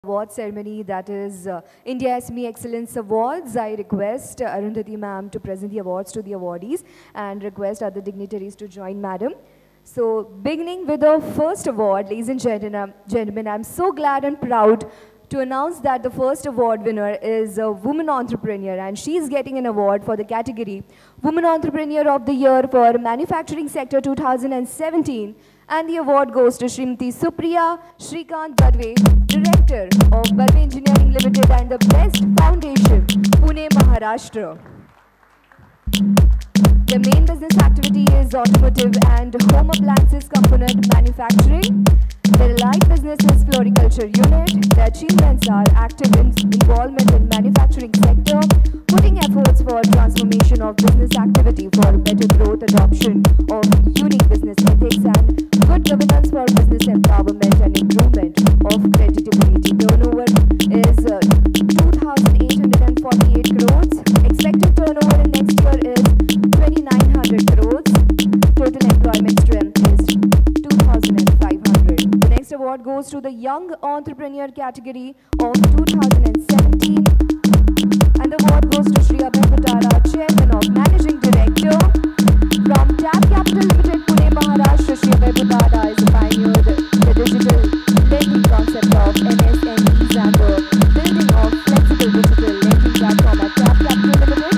Award ceremony, that is India SME Excellence Awards. I request Arundhati ma'am to present the awards to the awardees and request other dignitaries to join madam. So beginning with the first award, ladies and gentlemen, I'm so glad and proud to announce that the first award winner is a woman entrepreneur, and she is getting an award for the category Woman Entrepreneur of the Year for Manufacturing Sector 2017. And the award goes to Srimati Supriya Shrikant Badwe, Director of Badwe Engineering Limited and the Best Foundation, Pune, Maharashtra. The main business activity is automotive and home appliances component manufacturing. Their allied business is floriculture unit. Their achievements are active involvement in manufacturing sector, putting efforts for transformation of business activity for better growth, adoption of unique business ethics, and good governance for business empowerment and improvement of creditability. Turnover is 2,848 crores. Expected turnover in next year is 2,900 crores. Total employment strength is 2,500. The next award goes to the Young Entrepreneur category of 2017. And the award goes to Shri Abhay Butara, Chairman of Managing Director from TAP Capital Limited, Pune, Maharashtra. Shri Abhay Butara is a pioneer the digital lending concept of MSMEs and the building of flexible digital lending platform at TAP Capital Limited.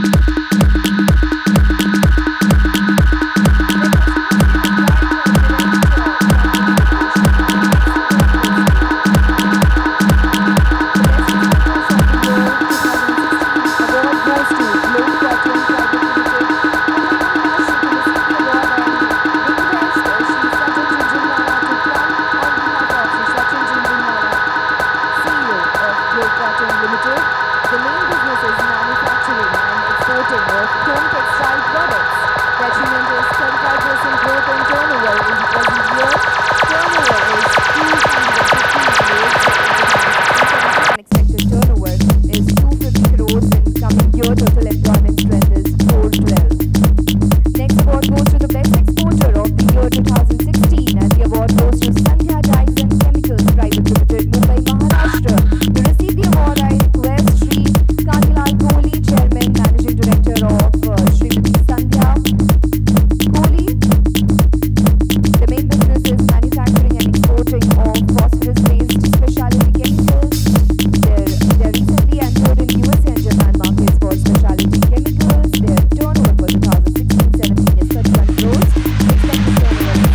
The main business is manufacturing and exporting of home textile products. The achievement is 35% growth in turnover in the present year. Turnover is 215 crores and expected turnover is 250 crores in coming year. Total employment strength is 412. Next award goes to the best exporter of the year 2016, and the award goes to Sandhya Dyes and Chemicals Private Limited, Mumbai, Maharashtra. To receive the award, I request Chairman, Managing Director of Srimati Sandhya Kohli. The main business is manufacturing and exporting of phosphorus-based specialty chemicals. They're recently entered in USA and Japan markets for specialty chemicals. Their turnover for 2016-17 is 31 crores. Expected turnover is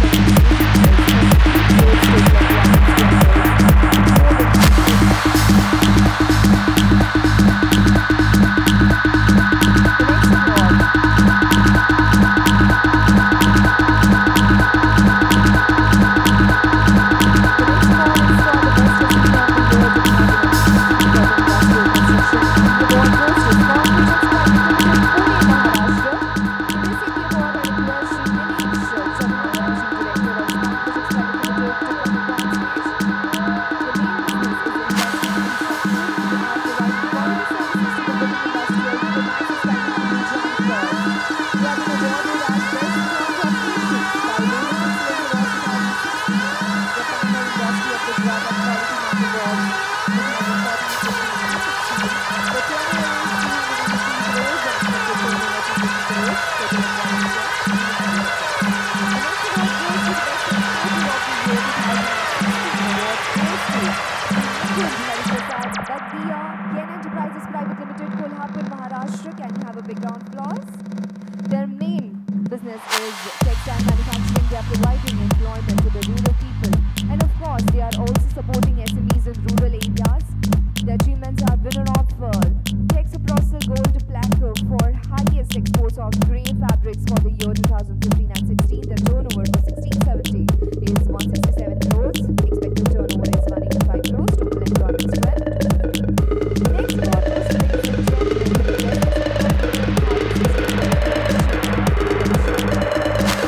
165 crores. Total employment strength. Next award goes to the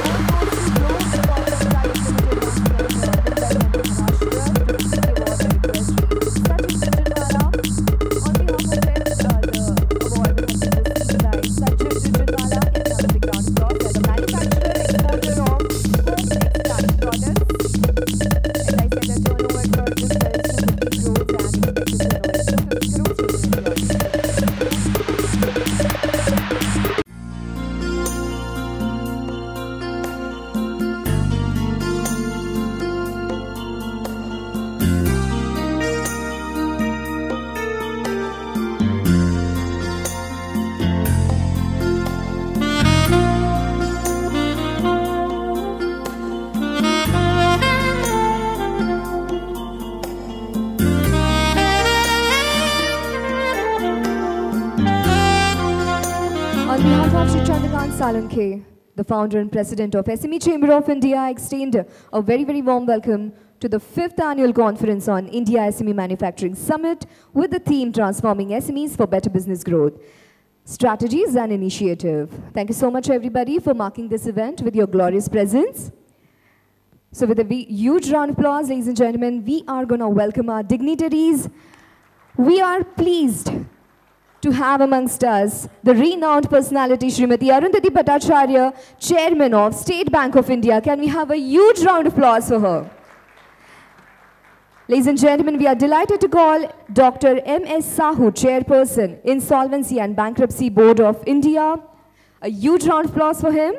Chandrakant Salunke, the founder and president of SME Chamber of India, extend a very, very warm welcome to the 5th annual conference on India SME Manufacturing Summit with the theme Transforming SMEs for Better Business Growth, Strategies and Initiative. Thank you so much, everybody, for marking this event with your glorious presence. So with a huge round of applause, ladies and gentlemen, we are going to welcome our dignitaries. We are pleased to have amongst us the renowned personality, Srimati Arundhati Bhattacharya, Chairman of State Bank of India. Can we have a huge round of applause for her? Ladies and gentlemen, we are delighted to call Dr. M.S. Sahu, Chairperson, Insolvency and Bankruptcy Board of India. A huge round of applause for him.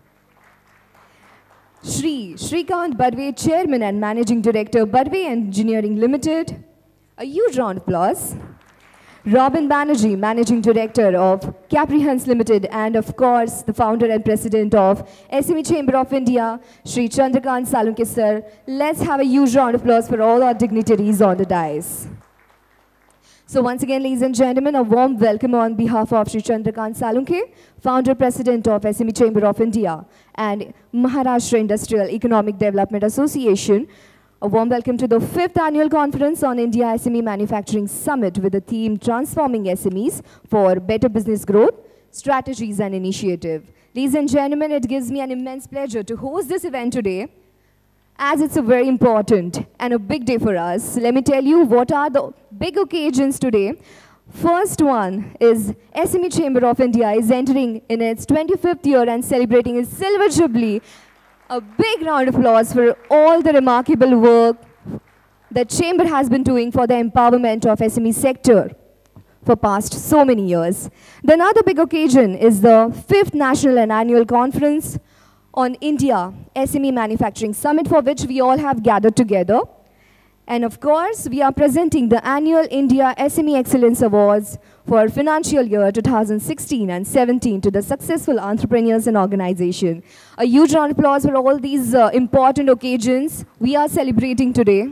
Shrikant Badwe, Chairman and Managing Director, Badwe Engineering Limited. A huge round of applause. Robin Banerjee, Managing Director of Caprihans Limited, and of course, the founder and president of SME Chamber of India, Shri Chandrakant Salunke sir. Let's have a huge round of applause for all our dignitaries on the dais. So once again, ladies and gentlemen, a warm welcome on behalf of Shri Chandrakant Salunke, founder president of SME Chamber of India and Maharashtra Industrial Economic Development Association. A warm welcome to the 5th annual conference on India SME Manufacturing Summit with the theme Transforming SMEs for Better Business Growth, Strategies and Initiative. Ladies and gentlemen, it gives me an immense pleasure to host this event today, as it's a very important and a big day for us. Let me tell you what are the big occasions today. First one is SME Chamber of India is entering in its 25th year and celebrating its Silver Jubilee. A big round of applause for all the remarkable work that Chamber has been doing for the empowerment of SME sector for past so many years. The another big occasion is the 5th National and Annual Conference on India SME Manufacturing Summit, for which we all have gathered together. And of course, we are presenting the annual India SME Excellence Awards for financial year 2016 and 17 to the successful entrepreneurs and organization. A huge round of applause for all these important occasions we are celebrating today.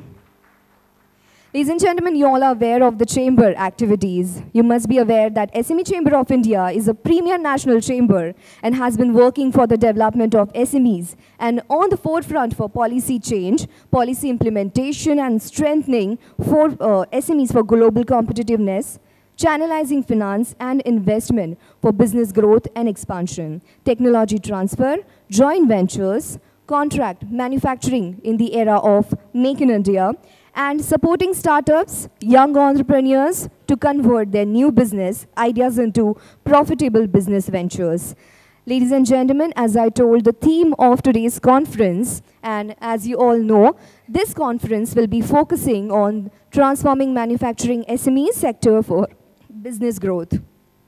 Ladies and gentlemen, you all are aware of the chamber activities. You must be aware that SME Chamber of India is a premier national chamber and has been working for the development of SMEs and on the forefront for policy change, policy implementation and strengthening for SMEs for global competitiveness, channelizing finance and investment for business growth and expansion, technology transfer, joint ventures, contract manufacturing in the era of Make in India, and supporting startups, young entrepreneurs to convert their new business ideas into profitable business ventures. Ladies and gentlemen, as I told, the theme of today's conference, and as you all know, this conference will be focusing on transforming manufacturing SME sector for business growth.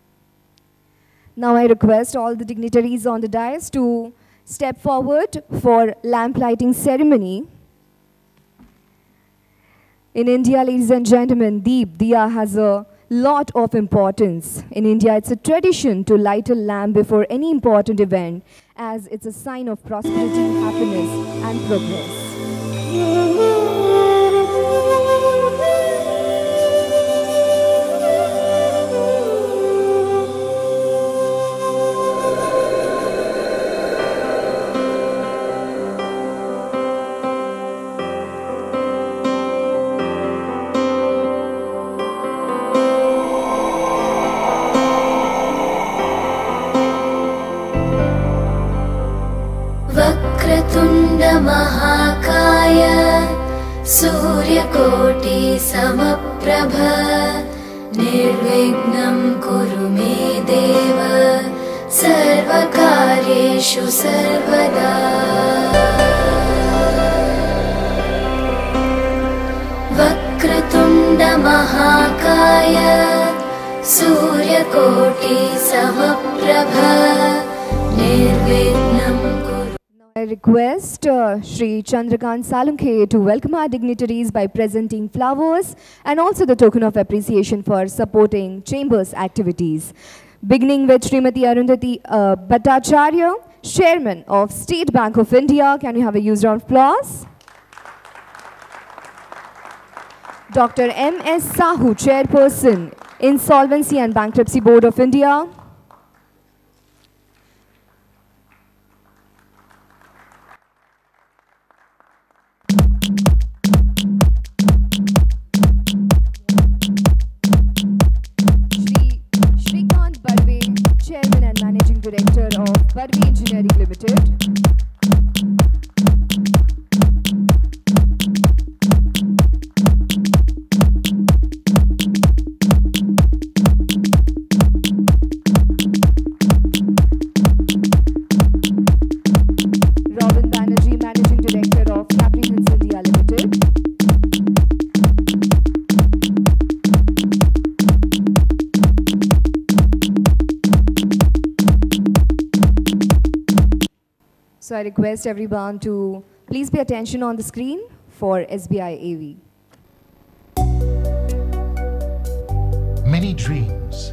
Now I request all the dignitaries on the dais to step forward for lamp lighting ceremony. In India, ladies and gentlemen, Diya has a lot of importance. In India, it's a tradition to light a lamp before any important event, as it's a sign of prosperity, happiness, and progress. महाकाय सूर्यकोटि समप्रभ निर्विघ्नं कुरु मे देव सर्वकार्येषु सर्वदा। वक्रतुण्ड महाकाय सूर्यकोटि समप्रभ निर्विघ्नं कुरु। I request Shri Chandrakant Salunke to welcome our dignitaries by presenting flowers and also the token of appreciation for supporting Chamber's activities. Beginning with Srimati Arundhati Bhattacharya, Chairman of State Bank of India. Can we have a huge round of applause? Dr. M.S. Sahu, Chairperson, Insolvency and Bankruptcy Board of India. I request everyone to please pay attention on the screen for SBI AV. Many dreams,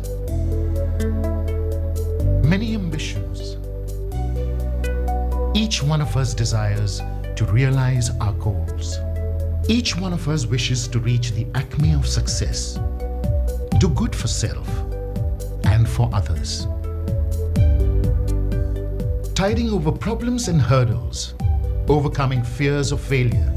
many ambitions. Each one of us desires to realize our goals. Each one of us wishes to reach the acme of success, do good for self and for others. Tiding over problems and hurdles, overcoming fears of failure,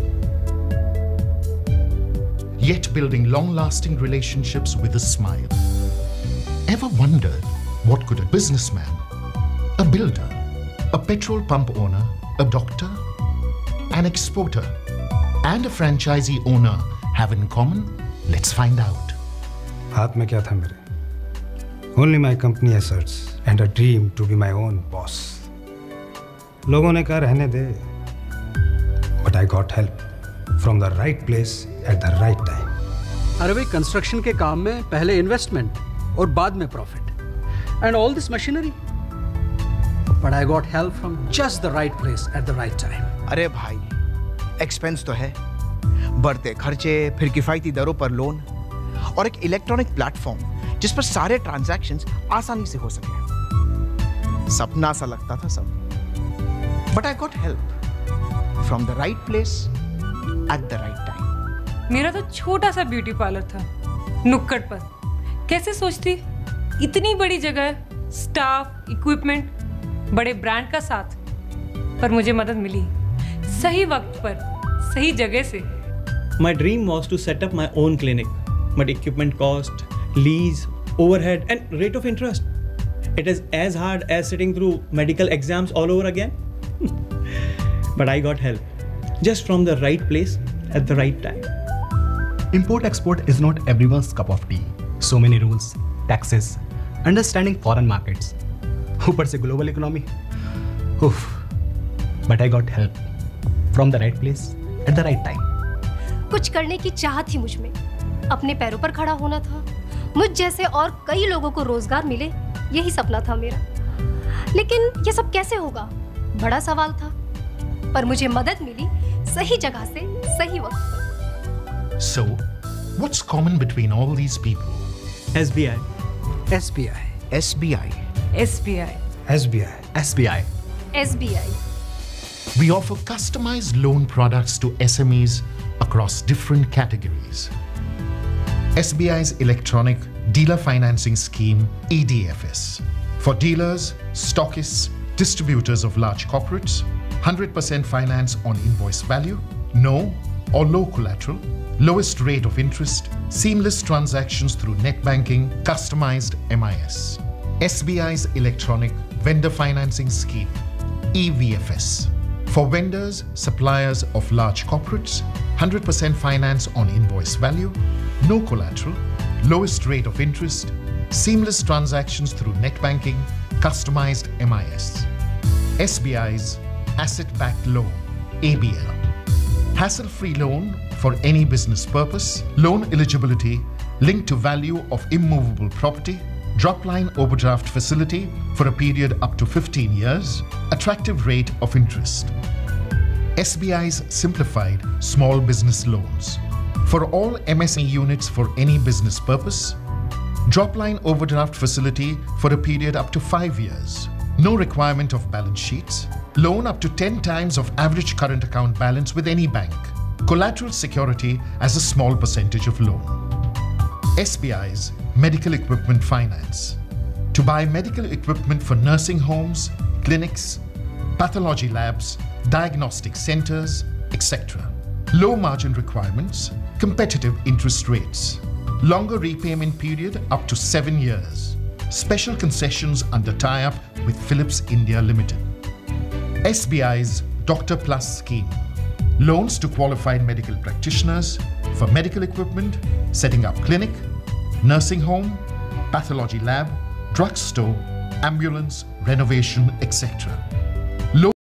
yet building long-lasting relationships with a smile. Ever wondered what could a businessman, a builder, a petrol pump owner, a doctor, an exporter, and a franchisee owner have in common? Let's find out. हाथ में क्या था मेरे? Only my company asserts and a dream to be my own boss. लोगों ने कहा रहने दे, but I got help from the right place at the right time. अरे भाई कंस्ट्रक्शन के काम में पहले इन्वेस्टमेंट और बाद में profit and all this machinery but I got help from just the right place at the right time. अरे भाई एक्सपेंस तो है, बढ़ते खर्चे, फिर किफायती दरों पर लोन और एक इलेक्ट्रॉनिक प्लेटफॉर्म जिस पर सारे ट्रांजैक्शंस आसानी से हो सके. सपना सा लगता था सब, but I got help from the right place at the right time. मेरा तो छोटा सा ब्यूटी पार्लर था नुक्कड़ पर. कैसे सोचती इतनी बड़ी जगह, स्टाफ, इक्विपमेंट, बड़े ब्रांड का साथ, पर मुझे मदद मिली सही वक्त पर सही जगह से. My dream was to set up my own clinic, but equipment cost, lease, overhead and rate of interest. It is as hard as sitting through medical exams all over again. But I got help, just from the right place at the right time. Import-export is not everyone's cup of tea. So many rules, taxes, understanding foreign markets. ऊपर से global economy. Oof. But I got help from the right place at the right time. कुछ करने की चाहत थी मुझ में, अपने पैरों पर खड़ा होना था. मुझ जैसे और कई लोगों को रोजगार मिले, यही सपना था मेरा. लेकिन ये सब कैसे होगा? बड़ा सवाल था. पर मुझे मदद मिली सही जगह से सही वक्त पर. So, what's common between all these people? SBI. SBI. SBI. SBI. SBI. SBI. SBI. We offer customized loan products to SMEs across different categories. SBI's electronic dealer financing scheme, EDFS. For dealers, stockists, distributors of large corporates, 100% finance on invoice value, no or low collateral, lowest rate of interest, seamless transactions through net banking, customized MIS. SBI's electronic vendor financing scheme, EVFS. For vendors, suppliers of large corporates, 100% finance on invoice value, no collateral, lowest rate of interest, seamless transactions through net banking, customized MIS. SBI's asset-backed loan, ABL. Hassle-free loan for any business purpose, loan eligibility linked to value of immovable property, drop-line overdraft facility for a period up to 15 years, attractive rate of interest. SBI's simplified small business loans. For all MSME units for any business purpose, drop-line overdraft facility for a period up to 5 years. No requirement of balance sheets. Loan up to 10 times of average current account balance with any bank. Collateral security as a small percentage of loan. SBI's medical equipment finance. To buy medical equipment for nursing homes, clinics, pathology labs, diagnostic centers, etc. Low margin requirements, competitive interest rates. Longer repayment period up to 7 years. Special concessions under tie-up with Philips India Limited. SBI's Doctor Plus scheme. Loans to qualified medical practitioners for medical equipment, setting up clinic, nursing home, pathology lab, drugstore, ambulance, renovation, etc.